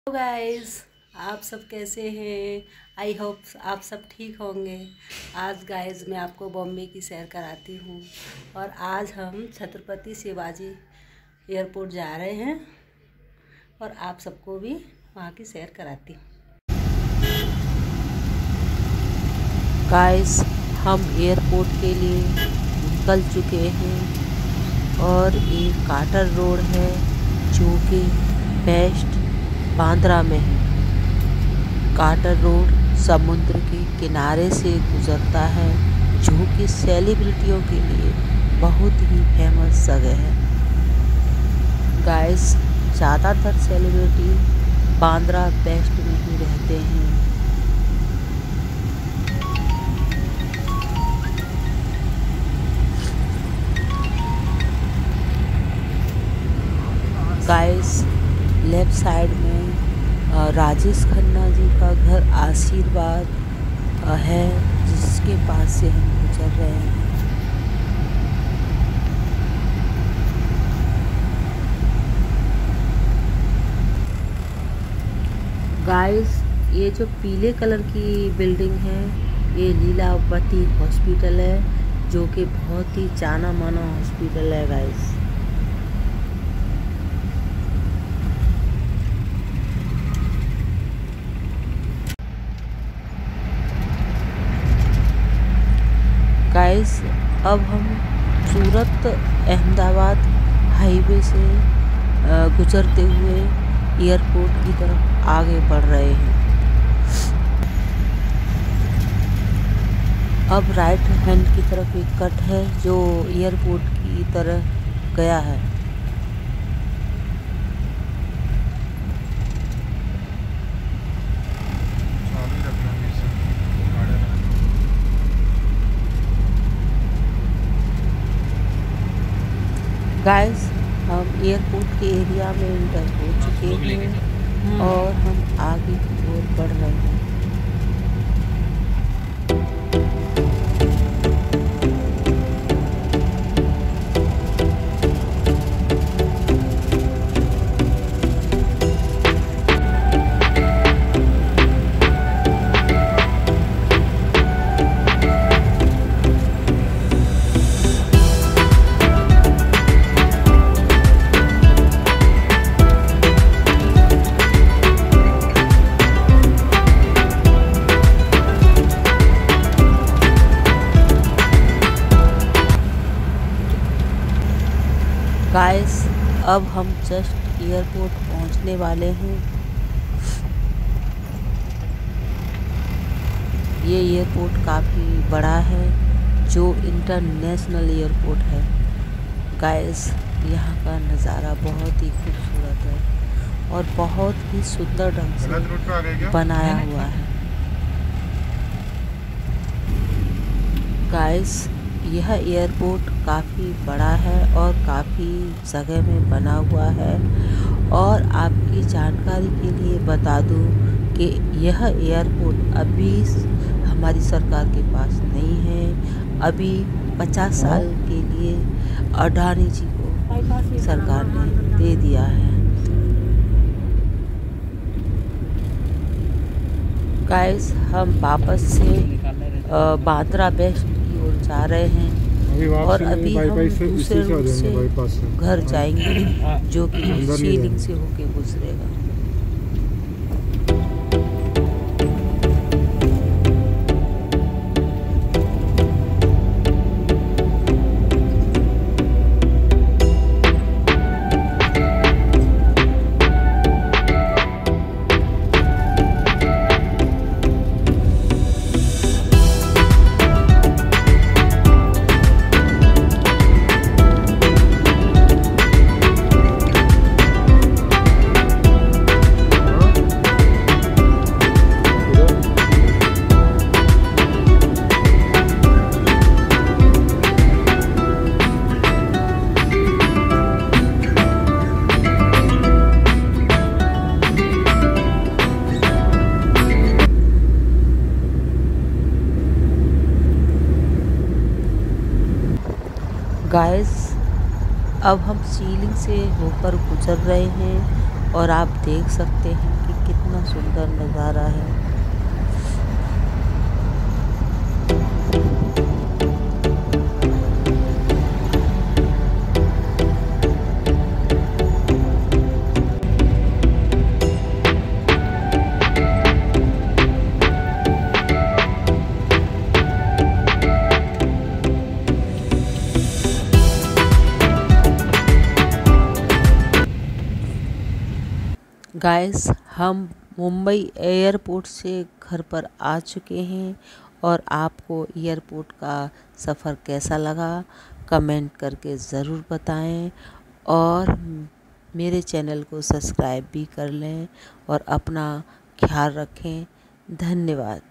Hello guys, आप सब कैसे हैं। आई होप आप सब ठीक होंगे। आज गाइस मैं आपको बॉम्बे की सैर कराती हूँ और आज हम छत्रपति शिवाजी एयरपोर्ट जा रहे हैं और आप सबको भी वहाँ की सैर कराती हूँ। गाइस हम एयरपोर्ट के लिए निकल चुके हैं और ये काटर रोड है जो कि वेस्ट बांद्रा में है। काटर रोड समुद्र के किनारे से गुजरता है जो कि सेलिब्रिटियों के लिए बहुत ही फेमस जगह है। गाइस ज़्यादातर सेलिब्रिटी बांद्रा वेस्ट में ही रहते हैं। गाइस लेफ्ट साइड में राजेश खन्ना जी का घर आशीर्वाद है जिसके पास से हम गुजर रहे हैं। गाइस ये जो पीले कलर की बिल्डिंग है ये लीलावती हॉस्पिटल है जो कि बहुत ही जाना माना हॉस्पिटल है। गाइस गाइस अब हम सूरत अहमदाबाद हाईवे से गुजरते हुए एयरपोर्ट की तरफ आगे बढ़ रहे हैं। अब राइट हैंड की तरफ एक कट है जो एयरपोर्ट की तरह गया है। गाइस हम एयरपोर्ट के एरिया में इंटर हो चुके हैं और हम आगे की ओर बढ़ रहे हैं। गाइस अब हम जस्ट एयरपोर्ट पहुंचने वाले हैं। ये एयरपोर्ट काफ़ी बड़ा है जो इंटरनेशनल एयरपोर्ट है। गाइस यहाँ का नज़ारा बहुत ही खूबसूरत है और बहुत ही सुंदर ढंग से बनाया हुआ है। गाइस यह एयरपोर्ट काफ़ी बड़ा है और काफ़ी जगह में बना हुआ है और आपकी जानकारी के लिए बता दूं कि यह एयरपोर्ट अभी हमारी सरकार के पास नहीं है। अभी 50 साल के लिए अडानी जी को सरकार ने दे दिया है। गाइस हम वापस से बांद्रा वेस्ट की ओर जा रहे हैं और अभी हम दूसरे रूट से घर जाएंगे जो कि सीलिंग से होके गुजरेगा। गाइस अब हम सीलिंग से होकर गुजर रहे हैं और आप देख सकते हैं कि कितना सुंदर नज़ारा है। गाइस, हम मुंबई एयरपोर्ट से घर पर आ चुके हैं और आपको एयरपोर्ट का सफ़र कैसा लगा कमेंट करके ज़रूर बताएं और मेरे चैनल को सब्सक्राइब भी कर लें और अपना ख्याल रखें। धन्यवाद।